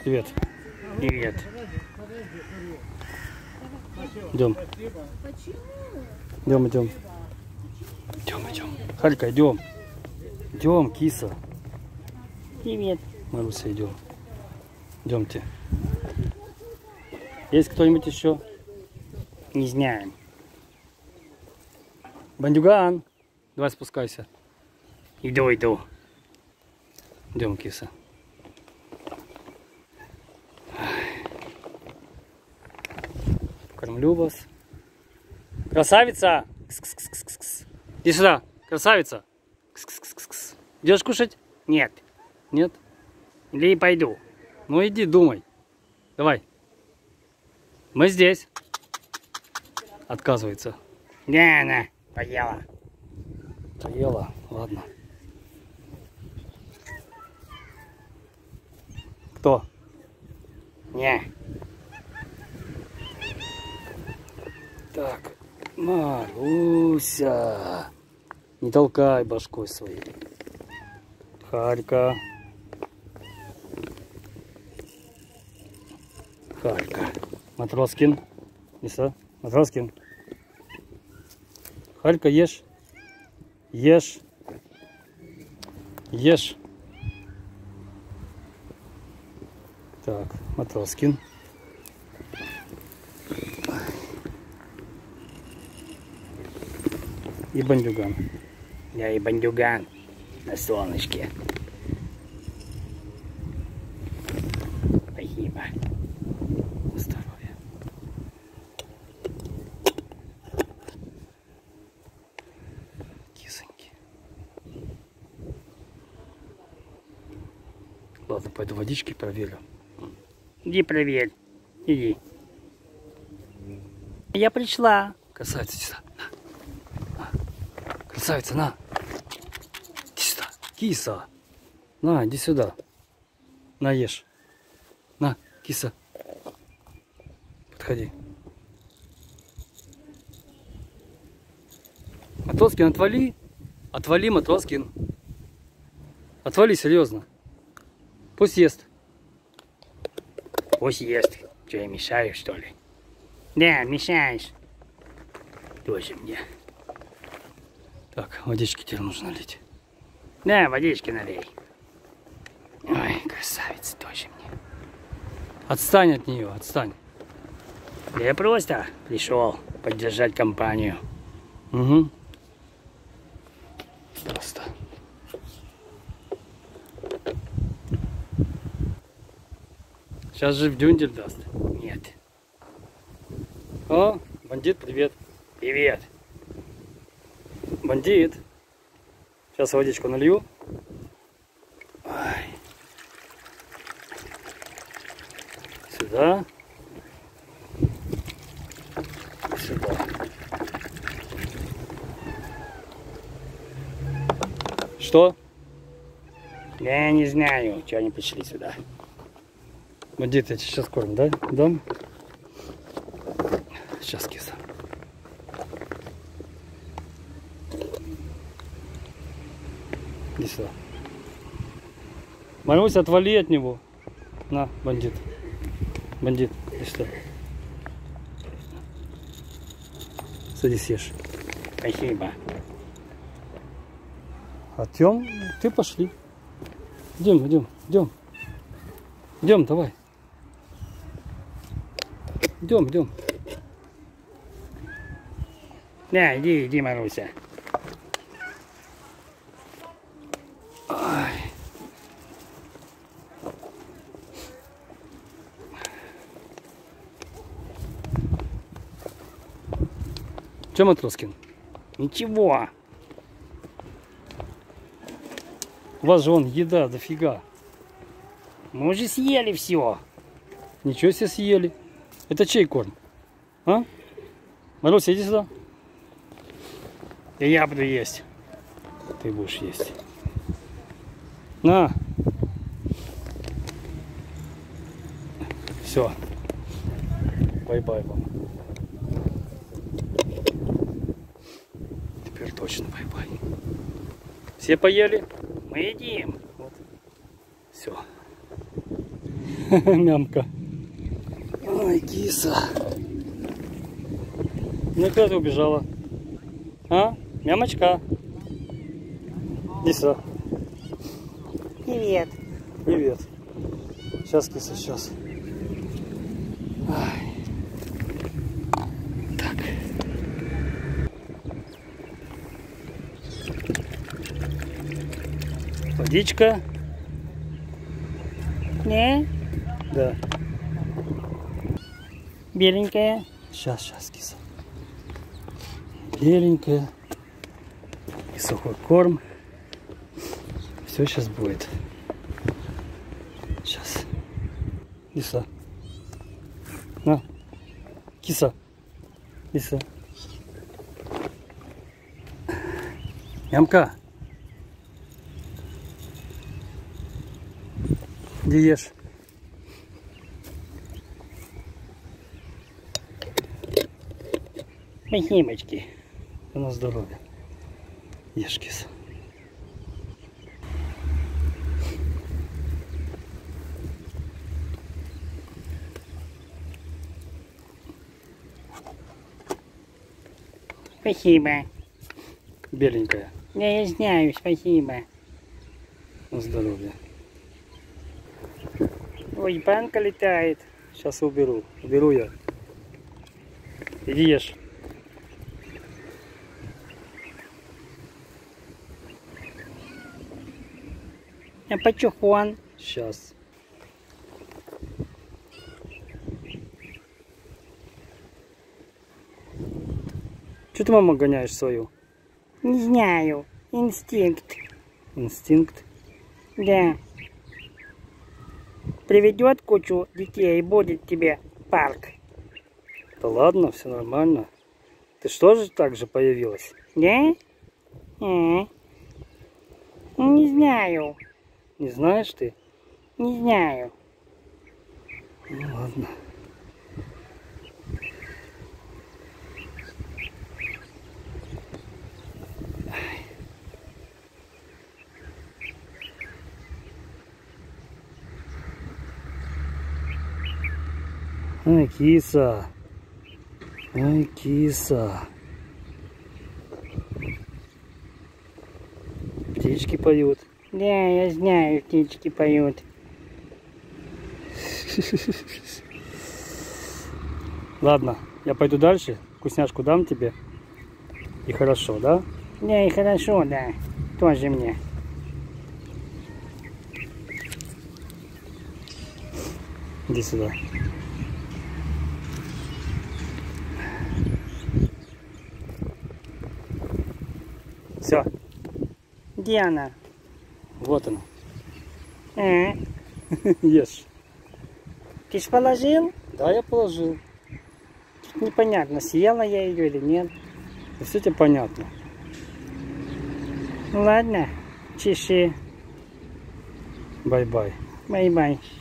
Привет. Привет. Идем. Идем, идем. Идем, идем. Халька, идем. Идем, киса. Привет. Маруся, идем. Идемте. Есть кто-нибудь еще? Не знаем. Бандюган. Давай спускайся. Иду, иду. Идем, киса. Кормлю вас. Красавица! Кс-кс-кс-кс-кс. Иди сюда, красавица! Кс-кс-кс-кс. Идешь кушать? Нет. Нет? Или пойду? Ну иди, думай. Давай. Мы здесь. Отказывается. Не, не, поела. Поела, ладно. Кто? Не. Так, Маруся. Не толкай башкой своей. Халька. Халька. Матроскин. Лиса. Матроскин. Халька, ешь. Ешь. Ешь. Так, Матроскин. И бандюган. Я и бандюган на солнышке. Спасибо. Здоровья. Кисоньки. Ладно, пойду водички проверю. Иди проверь. Иди. Я пришла. Красавица, сюда. Красавица, на. Иди сюда. Киса. На, иди сюда. На, ешь. На, киса. Подходи. Матроскин, отвали. Отвали, Матроскин. Отвали, серьезно. Пусть ест. Пусть ест. Что, я мешаю, что ли? Да, мешаешь. Тоже мне. Так, водички теперь нужно налить. Да, водички налей. Ой, красавица, тоже мне. Отстань от нее, отстань. Да я просто пришел поддержать компанию. Угу. Просто. Сейчас же в дюндель даст. Нет. О, бандит, привет. Привет. Бандит. Сейчас водичку налью. Ой. Сюда. Сюда. Что? Я не знаю, что они пришли сюда. Бандит, я тебе сейчас корм, да? Дам? Сейчас, киса. Иди сюда. Маруся, отвали от него. На, бандит. Бандит, иди сюда. Садись, ешь. Спасибо. Артем, ты пошли. Идем, идем, идем. Идем, давай. Идем, идем. Да, иди, иди, Маруся. Ой. Че, Матроскин? Ничего. У вас же вон еда дофига. Мы уже съели все. Ничего себе съели. Это чей корм? А? Маруся, иди сюда. И я буду есть. Ты будешь есть. На. Все. Бай-бай вам. Теперь точно бай-бай. Все поели? Мы едим. Вот. Все. Мямка. Ой, киса. Ну куда ты убежала? А? Мямочка. Иди сюда. Привет. Привет. Сейчас, киса, сейчас. Ай. Так. Водичка. Не? Да. Беленькая. Сейчас, киса. Беленькая. И сухой корм. Все сейчас будет. Сейчас. Киса. На. Киса. Киса. Мямка. Иди ешь. Спасибочки. На здоровье. Ешь, киса. Спасибо. Беленькая. Да, я знаю, спасибо. На здоровье. Ой, банка летает. Сейчас уберу. Уберу я. Иди ешь. А пачухон? Сейчас. Что ты, мама, гоняешь свою? Не знаю. Инстинкт. Инстинкт. Да. Приведет кучу детей и будет тебе парк. Да ладно, все нормально. Ты что же так же появилась? Да? Не знаю. Не знаешь ты? Не знаю. Ну ладно. Ай, киса. Ай, киса. Птички поют. Да, я знаю, птички поют. Ладно, я пойду дальше. Вкусняшку дам тебе. И хорошо, да? Да, и хорошо, да. Тоже мне. Иди сюда. Все, Где она? вот она. А, Ешь. ты ж положил? Да, я положил. Тут непонятно, съела я ее или нет. Все тебе понятно. Ну ладно, чеши. Бай-бай. Бай-бай.